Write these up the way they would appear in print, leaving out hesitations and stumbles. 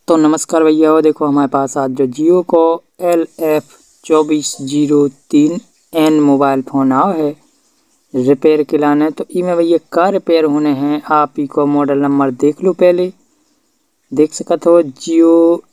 तो नमस्कार भैया, वो देखो हमारे पास आज जो जियो को LF2403N मोबाइल फ़ोन आओ है रिपेयर के लाने। तो इमें भैया का रिपेयर होने हैं, आप ही को मॉडल नंबर देख लो। पहले देख सकते हो जियो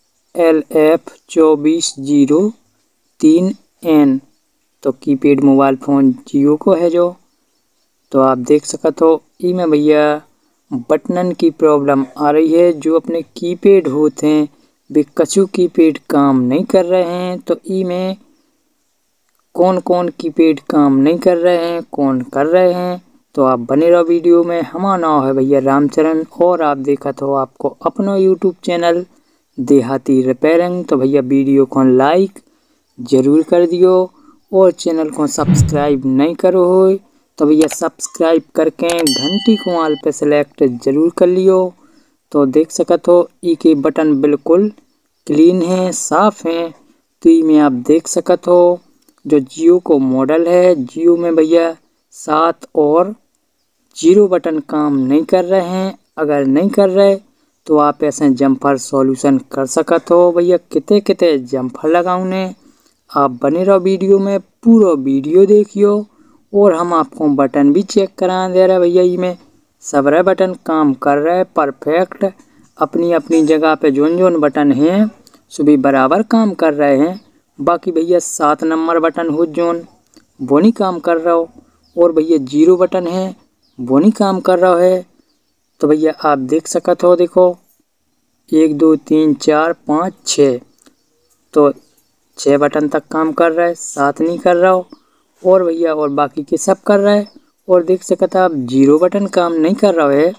LF2403N। तो कीपैड मोबाइल फ़ोन जियो को है जो, तो आप देख सकते हो इमें भैया बटनन की प्रॉब्लम आ रही है। जो अपने कीपैड होते हैं वे कछु कीपैड काम नहीं कर रहे हैं। तो इमें कौन कौन कीपैड काम नहीं कर रहे हैं, कौन कर रहे हैं, तो आप बने रहो वीडियो में। हमारा नाम है भैया रामचरण और आप देखा तो आपको अपना यूट्यूब चैनल देहाती रिपेयरिंग। तो भैया वीडियो को लाइक जरूर कर दियो और चैनल को सब्सक्राइब नहीं करो हो तो भैया सब्सक्राइब करके घंटी को ऑल पे सेलेक्ट जरूर कर लियो। तो देख सकते हो ई के बटन बिल्कुल क्लीन है, साफ है। तो ई में आप देख सकते हो जो जियो को मॉडल है, जियो में भैया 7 और 0 बटन काम नहीं कर रहे हैं। अगर नहीं कर रहे तो आप ऐसे जम्पर सॉल्यूशन कर सकते हो। भैया कितने कितने जम्पर लगाउने, आप बने रहो वीडियो में, पूरा वीडियो देखियो और हम आपको बटन भी चेक करा दे रहे भैया। इसमें सबरे बटन काम कर रहे हैं परफेक्ट, अपनी अपनी जगह पे जोन जोन बटन हैं सभी बराबर काम कर रहे हैं। बाकी भैया 7 नंबर बटन हो जोन वो नहीं काम कर रहा हो और भैया 0 बटन है वो नहीं काम कर रहा है। तो भैया आप देख सकते हो, देखो 1 2 3 4 5 6, तो 6 बटन तक काम कर रहा है, 7 नहीं कर रहा हो और भैया और बाकी के सब कर रहा है। और देख सकते आप 0 बटन काम नहीं कर रहा है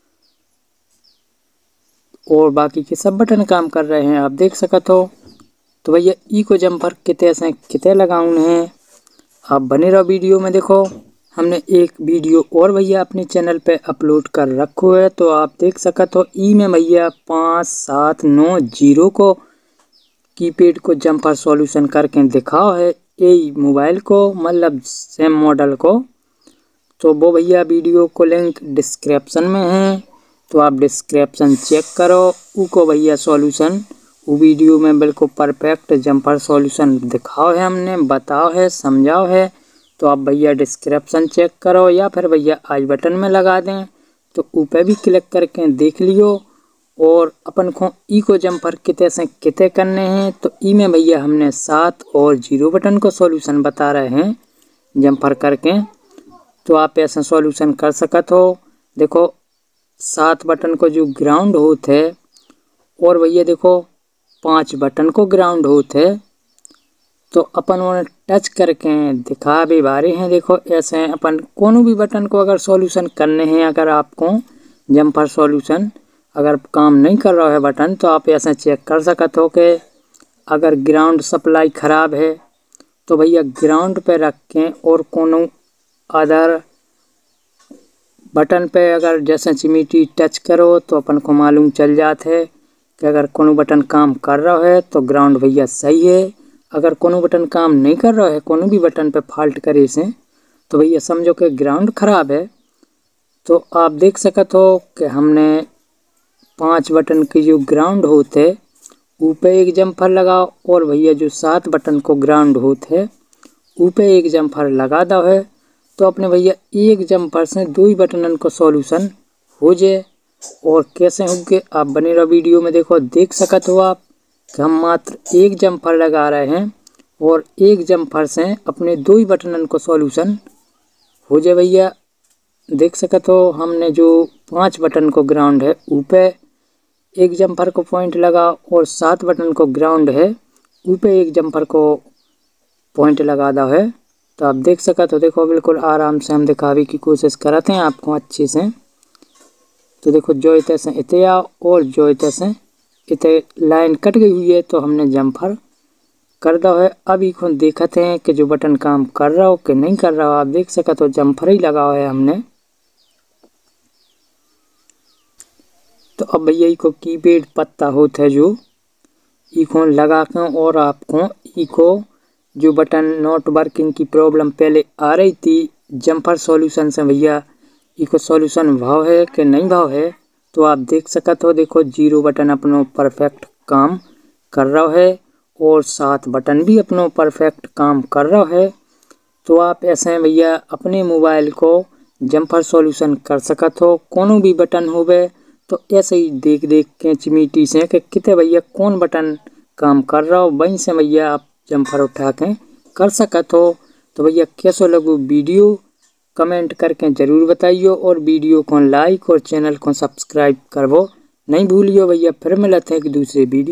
और बाकी के सब बटन काम कर रहे हैं, आप देख सकते हो। तो भैया ई को जम्पर कितने से कितने लगाउने हैं, आप बने रहो वीडियो में। देखो हमने एक वीडियो और भैया अपने चैनल पे अपलोड कर रखो है, तो आप देख सकते हो ई में भैया 5 7 9 0 को कीपैड को जम्पर सॉल्यूशन करके दिखाओ है यही मोबाइल को, मतलब सेम मॉडल को। तो वो भैया वीडियो को लिंक डिस्क्रिप्शन में है, तो आप डिस्क्रिप्शन चेक करो उको भैया सॉल्यूशन वो वीडियो में बिल्कुल परफेक्ट जम्पर सॉल्यूशन दिखाओ है, हमने बताओ है, समझाओ है। तो आप भैया डिस्क्रिप्शन चेक करो या फिर भैया आई बटन में लगा दें, तो ऊपर भी क्लिक करके देख लियो। और अपन को ई को जम्पर कितने से कितने करने हैं, तो ई में भैया हमने 7 और 0 बटन को सॉल्यूशन बता रहे हैं जम्पर करके। तो आप ऐसा सॉल्यूशन कर सकते हो। देखो 7 बटन को जो ग्राउंड होते है और भैया देखो 5 बटन को ग्राउंड होते है, तो अपन उन्हें टच करके दिखा भी बारे हैं। देखो ऐसे अपन कोनो भी बटन को अगर सॉल्यूशन करने हैं, अगर आपको जम्पर सॉल्यूशन अगर काम नहीं कर रहा है बटन, तो आप ऐसे चेक कर सकते हो कि अगर ग्राउंड सप्लाई ख़राब है तो भैया ग्राउंड पे रख के और कोनो अदर बटन पे अगर जैसे चिमीटी टच करो तो अपन को मालूम चल जाता है कि अगर कोनो बटन काम कर रहा है तो ग्राउंड भैया सही है। अगर कोनो बटन काम नहीं कर रहा है, कोनो भी बटन पे फॉल्ट करे से, तो भैया समझो कि ग्राउंड ख़राब है। तो आप देख सकते हो कि हमने 5 बटन की जो ग्राउंड होते ऊपर एक जम्पर लगाओ और भैया जो 7 बटन को ग्राउंड होते ऊपर एक जम्पर लगा दो है, तो अपने भैया एक जम्पर से 2 ही बटन को सॉल्यूशन हो जाए। और कैसे होंगे आप बने रहो वीडियो में। देखो देख सकते हो आप कि हम मात्र एक जम्पर लगा रहे हैं और एक जम्पर से अपने 2 ही बटन को सॉल्यूशन हो जाए भैया। देख सकते हो हमने जो 5 बटन को ग्राउंड है ऊपर एक जम्पर को पॉइंट लगा और 7 बटन को ग्राउंड है ऊपर एक जम्पर को पॉइंट लगा दो है। तो आप देख सकते हो, देखो बिल्कुल आराम से हम दिखावे की कोशिश करते हैं आपको अच्छे से। तो देखो जो इतने से इतने आओ और जो इतने से इतने लाइन कट गई हुई है, तो हमने जम्पर कर दो है। अभी खुद देखते हैं कि जो बटन काम कर रहा हो कि नहीं कर रहा हो। आप देख सकते हो जम्पर ही लगा हुआ है हमने। तो अब भैया इको कीपैड पत्ता होता है जो इको लगा के, और आपको इको जो बटन नॉट वर्किंग की प्रॉब्लम पहले आ रही थी जम्पर सॉल्यूशन से, भैया इको सॉल्यूशन भाव है कि नहीं भाव है, तो आप देख सकत हो, देखो 0 बटन अपनो परफेक्ट काम कर रहा है और 7 बटन भी अपनो परफेक्ट काम कर रहा है। तो आप ऐसे भैया अपने मोबाइल को जम्पर सॉल्यूशन कर सकत हो। कोनो भी बटन होवे तो ऐसे ही देख देख के चिमीटी से कि किते भैया कौन बटन काम कर रहा हो, वहीं से भैया आप जम्पर उठा के कर सकत हो। तो भैया कैसो लगो वीडियो कमेंट करके जरूर बताइयो और वीडियो को लाइक और चैनल को सब्सक्राइब करवो नहीं भूलियो भैया। फिर मिलते हैं एक दूसरे वीडियो।